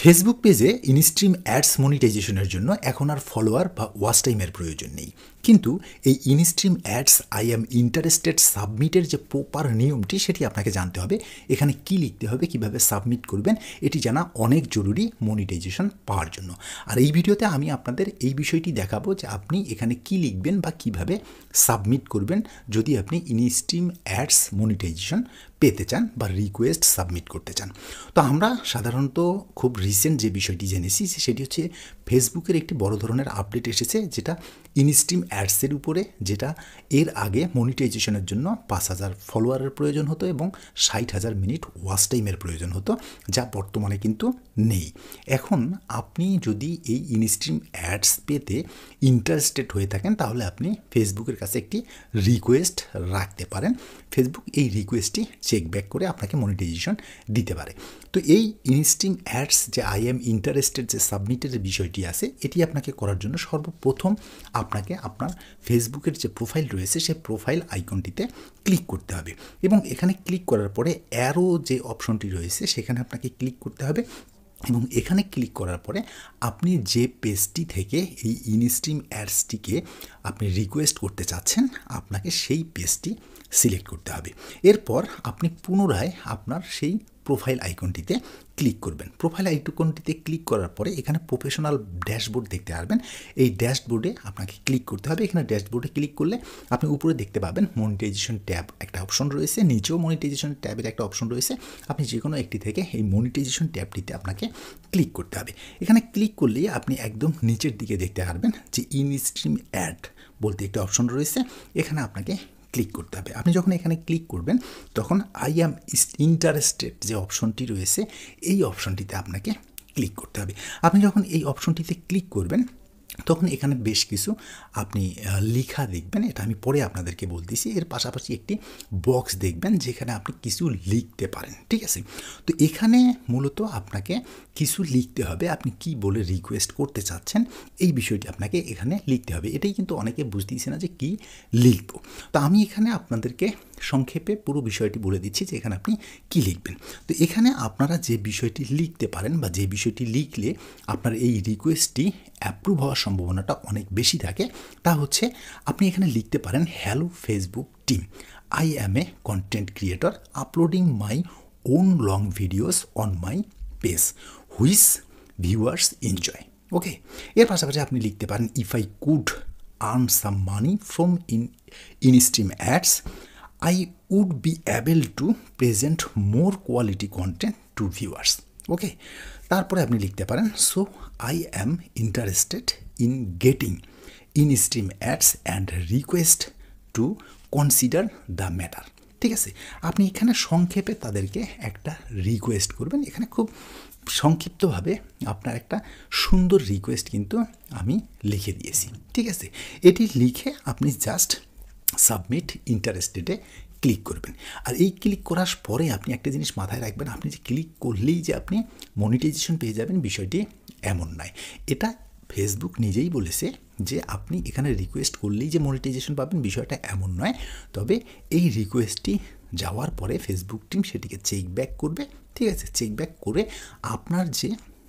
Facebook পেজে instream ads মনিটাইজেশনের জন্য এখন আর ফলোয়ার বা ওয়াচ টাইমের প্রয়োজন নেই, কিন্তু এই instream ads I am interested সাবমিটের যে প্রপার নিয়মটি সেটি আপনাকে জানতে হবে। এখানে কি লিখতে হবে, কিভাবে সাবমিট করবেন, এটি জানা অনেক জরুরি মনিটাইজেশন পাওয়ার জন্য। আর এই ভিডিওতে আমি আপনাদের এই বিষয়টি দেখাবো যে আপনি এখানে কি লিখবেন বা কিভাবে সাবমিট করবেন যদি আপনি ইনস্ট্রিম অ্যাডস মনিটাইজেশন পেতে চান বা রিকোয়েস্ট সাবমিট করতে চান। তো আমরা সাধারণত খুব রিসেন্ট যে বিষয়টি জেনেছি সেটি হচ্ছে ফেসবুকের একটি বড় ধরনের আপডেট এসেছে, যেটা ইনস্ট্রিম অ্যাডসের উপরে, যেটা এর আগে মনিটাইজেশনের জন্য 5,000 ফলোয়ারের প্রয়োজন হতো এবং 60,000 মিনিট ওয়াচ টাইমের প্রয়োজন হতো, যা বর্তমানে কিন্তু নেই। এখন আপনি যদি এই ইনস্ট্রিম অ্যাডস পেতে ইন্টারেস্টেড হয়ে থাকেন তাহলে আপনি ফেসবুকের কাছে একটি রিকোয়েস্ট রাখতে পারেন। ফেসবুক এই রিকোয়েস্টটি চেক ব্যাক করে আপনাকে মনিটাইজেশন দিতে পারে। তো এই ইনস্ট্রিম অ্যাডস যে আই এম ইন্টারেস্টেড যে সাবমিটের বিষয়টি আছে, এটি আপনাকে করার জন্য সর্বপ্রথম আপনাকে আপনার ফেসবুকের যে প্রোফাইল রয়েছে সেই প্রোফাইল আইকনটিতে ক্লিক করতে হবে এবং এখানে ক্লিক করার পরে অ্যারো যে অপশনটি রয়েছে সেখানে আপনাকে ক্লিক করতে হবে এবং এখানে ক্লিক করার পরে আপনি যে পেজটি থেকে এই ইনস্ট্রিম অ্যাডসটিকে আপনি রিকোয়েস্ট করতে চাচ্ছেন আপনাকে সেই পেজটি সিলেক্ট করতে হবে। এরপর আপনি পুনরায় আপনার সেই প্রোফাইল আইকনটিতে ক্লিক করবেন। প্রোফাইল আইকনটিতে ক্লিক করার পরে এখানে প্রফেশনাল ড্যাশবোর্ড দেখতে পারবেন। এই ড্যাশবোর্ডে আপনাকে ক্লিক করতে হবে। এখানে ড্যাশবোর্ডে ক্লিক করলে আপনি উপরে দেখতে পাবেন মনিটাইজেশন ট্যাব একটা অপশন রয়েছে, নিচেও মনিটাইজেশন ট্যাবের একটা অপশন রয়েছে। আপনি যে কোনো একটি থেকে এই মনিটাইজেশন ট্যাবটিতে আপনাকে ক্লিক করতে হবে। এখানে ক্লিক করলেই আপনি একদম নিচের দিকে দেখতে পারবেন যে ইনস্ট্রিম অ্যাড বলতে একটি অপশন রয়েছে, এখানে আপনাকে ক্লিক করতে হবে। আপনি যখন এখানে ক্লিক করবেন তখন আই অ্যাম ইন্টারেস্টেড যে অপশনটি রয়েছে এই অপশনটিতে আপনাকে ক্লিক করতে হবে। আপনি যখন এই অপশনটিতে ক্লিক করবেন তখন এখানে বেশ কিছু আপনি লেখা দেখবেন, এটা আমি পরে আপনাদেরকে বলতেছি। এর পাশাপাশি একটি বক্স দেখবেন যেখানে আপনি কিছু লিখতে পারেন, ঠিক আছে? তো এখানে মূলত আপনাকে কিছু লিখতে হবে, আপনি কি বলে রিকোয়েস্ট করতে চাচ্ছেন এই বিষয়টি আপনাকে এখানে লিখতে হবে। এটাই কিন্তু অনেকে বুঝতেছে না যে কি লিখব। তো আমি এখানে আপনাদেরকে সংক্ষেপে পুরো বিষয়টি বলে দিচ্ছি যে এখানে আপনি কি লিখবেন। তো এখানে আপনারা যে বিষয়টি লিখতে পারেন বা যে বিষয়টি লিখলে আপনার এই রিকোয়েস্টটি অ্যাপ্রুভ হওয়ার সম্ভাবনাটা অনেক বেশি থাকে তা হচ্ছে আপনি এখানে লিখতে পারেন, hello Facebook team, I am a content creator uploading my own long videos on my page which viewers enjoy. Okay, এর পাশাপাশি আপনি লিখতে পারেন, if I could earn some money from instream ads I would be able to present more quality content to viewers. ওকে, তারপরে আপনি লিখতে পারেন, so I am interested in getting instream ads and request to consider the matter. ঠিক আছে, আপনি এখানে সংক্ষেপে তাদেরকে একটা রিকোয়েস্ট করবেন। এখানে খুব সংক্ষিপ্তভাবে আপনার একটা সুন্দর রিকোয়েস্ট কিন্তু আমি লিখে দিয়েছি, ঠিক আছে? এটি লিখে আপনি জাস্ট সাবমিট ইন্টারেস্টেডে ক্লিক করবেন। আর এই ক্লিক করার পরে আপনি একটা জিনিস মাথায় রাখবেন, আপনি যে ক্লিক করলেই যে আপনি মনিটাইজেশন পেয়ে যাবেন বিষয়টি এমন নয়। এটা ফেসবুক নিজেই বলেছে যে আপনি এখানে রিকোয়েস্ট করলেই যে মনিটাইজেশন পাবেন বিষয়টা এমন নয়। তবে এই রিকোয়েস্টটি যাওয়ার পরে ফেসবুক টিম সেটিকে চেক ব্যাক করবে, ঠিক আছে? চেক ব্যাক করে আপনার যে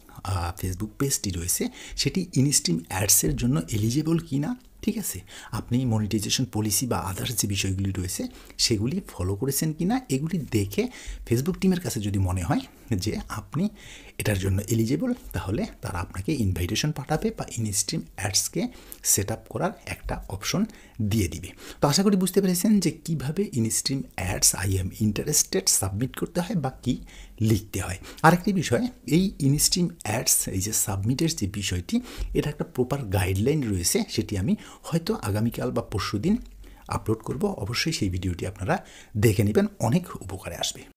ফেসবুক পেজটি রয়েছে সেটি ইনস্ট্রিম অ্যাডসের জন্য এলিজেবল কি না, ঠিক আছে, আপনি মনিটাইজেশন পলিসি বা আদার্স যে বিষয়গুলি রয়েছে সেগুলি ফলো করেছেন কি না, এগুলি দেখে ফেসবুক টিমের কাছে যদি মনে হয় যে আপনি এটার জন্য এলিজেবল তাহলে তারা আপনাকে ইনভাইটেশন পাঠাবে বা ইনস্ট্রিম অ্যাডসকে সেট আপ করার একটা অপশন দিয়ে দিবে। তো আশা করি বুঝতে পেরেছেন যে কীভাবে instream ads I am interested submit করতে হয় বা কী লিখতে হয়। আরেকটি বিষয়, এই ইনস্ট্রিম অ্যাডস এই যে সাবমিটের যে বিষয়টি, এটা একটা প্রপার গাইডলাইন রয়েছে, সেটি আমি হয়তো আগামীকাল বা পরশুদিন আপলোড করব। অবশ্যই সেই ভিডিওটি আপনারা দেখে নেবেন, অনেক উপকারে আসবে।